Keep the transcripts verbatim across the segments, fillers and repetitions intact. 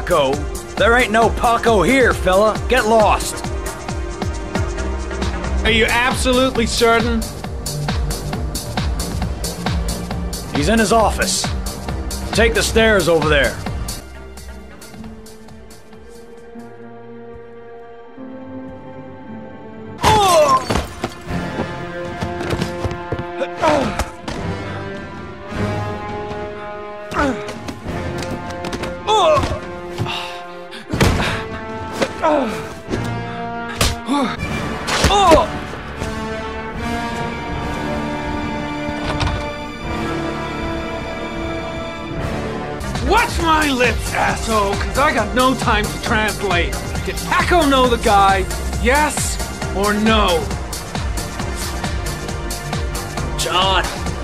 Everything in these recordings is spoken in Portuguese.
Paco. There ain't no Paco here, fella. Get lost. Are you absolutely certain? He's in his office. Take the stairs over there. Watch my lips, asshole, cause I got no time to translate. Did Paco know the guy? Yes or no? John.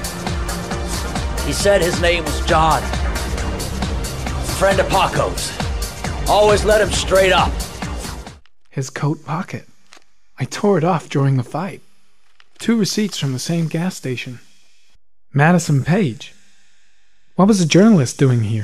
He said his name was John. Friend of Paco's. Always let him straight up. His coat pocket. I tore it off during the fight. Two receipts from the same gas station. Madison Page. What was a journalist doing here?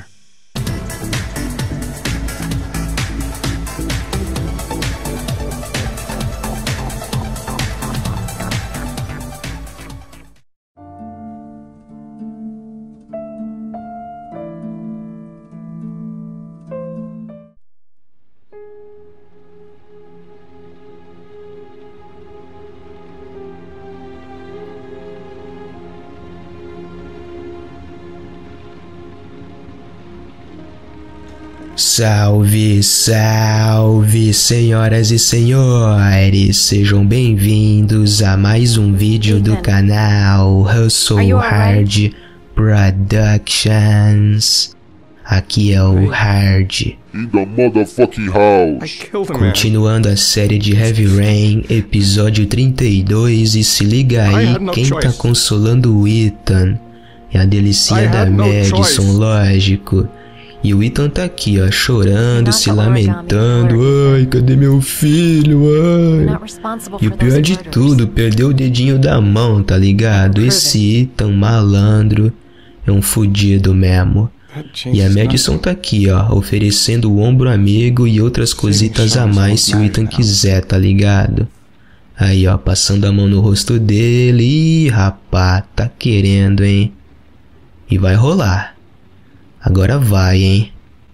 Salve, salve, senhoras e senhores, sejam bem-vindos a mais um vídeo do canal Hustle Hard Productions. Aqui é o Hard. In the motherfucking house. Continuando a série de Heavy Rain, episódio trinta e dois, e se liga aí quem tá consolando o Ethan. É a delicinha da Madison, lógico. E o Ethan tá aqui, ó, chorando, se lamentando. Ai, cadê meu filho? Ai. E o pior de tudo, perdeu o dedinho da mão, tá ligado? Esse Ethan malandro é um fudido mesmo. E a Madison tá aqui, ó, oferecendo o ombro amigo e outras cositas a mais se o Ethan quiser, tá ligado? Aí, ó, passando a mão no rosto dele. Ih, rapá, tá querendo, hein? E vai rolar. Agora vai, hein?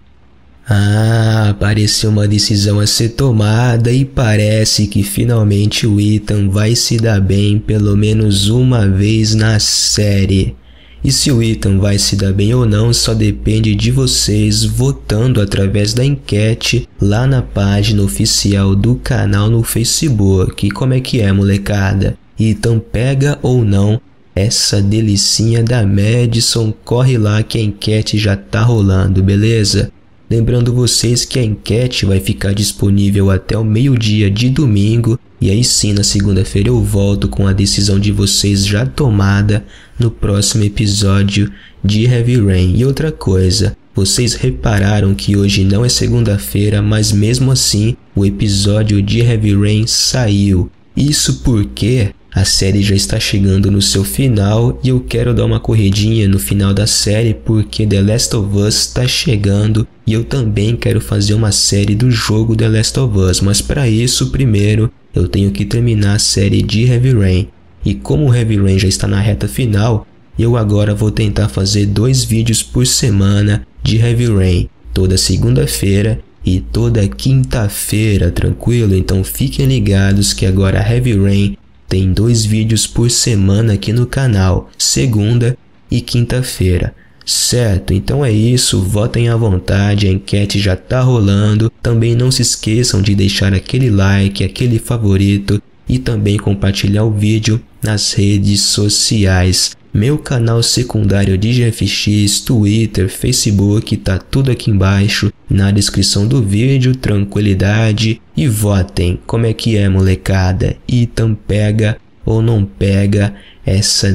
Ah, pareceu uma decisão a ser tomada e parece que finalmente o Ethan vai se dar bem pelo menos uma vez na série. E se o Ethan vai se dar bem ou não só depende de vocês votando através da enquete lá na página oficial do canal no Facebook. Como é que é, molecada? Ethan pega ou não essa delicinha da Madison? Corre lá que a enquete já tá rolando, beleza? Lembrando vocês que a enquete vai ficar disponível até o meio-dia de domingo. E aí sim, na segunda-feira eu volto com a decisão de vocês já tomada no próximo episódio de Heavy Rain. E outra coisa, vocês repararam que hoje não é segunda-feira, mas mesmo assim o episódio de Heavy Rain saiu. Isso porque a série já está chegando no seu final e eu quero dar uma corridinha no final da série porque The Last of Us está chegando e eu também quero fazer uma série do jogo The Last of Us, mas para isso primeiro eu tenho que terminar a série de Heavy Rain. E como o Heavy Rain já está na reta final, eu agora vou tentar fazer dois vídeos por semana de Heavy Rain, toda segunda-feira e toda quinta-feira, tranquilo? Então fiquem ligados que agora Heavy Rain tem dois vídeos por semana aqui no canal, segunda e quinta-feira, certo? Então é isso, votem à vontade, a enquete já tá rolando. Também não se esqueçam de deixar aquele like, aquele favorito e também compartilhar o vídeo nas redes sociais. Meu canal secundário de G F X, Twitter, Facebook, tá tudo aqui embaixo na descrição do vídeo, tranquilidade. E votem, como é que é, molecada? Ethan pega ou não pega essa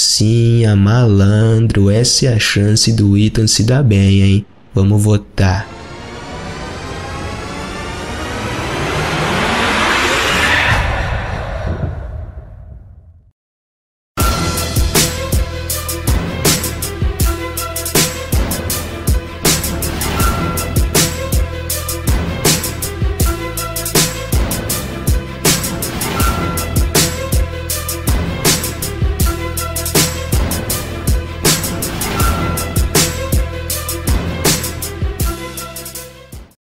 delicinha, malandro? Essa é a chance do Ethan se dar bem, hein? Vamos votar.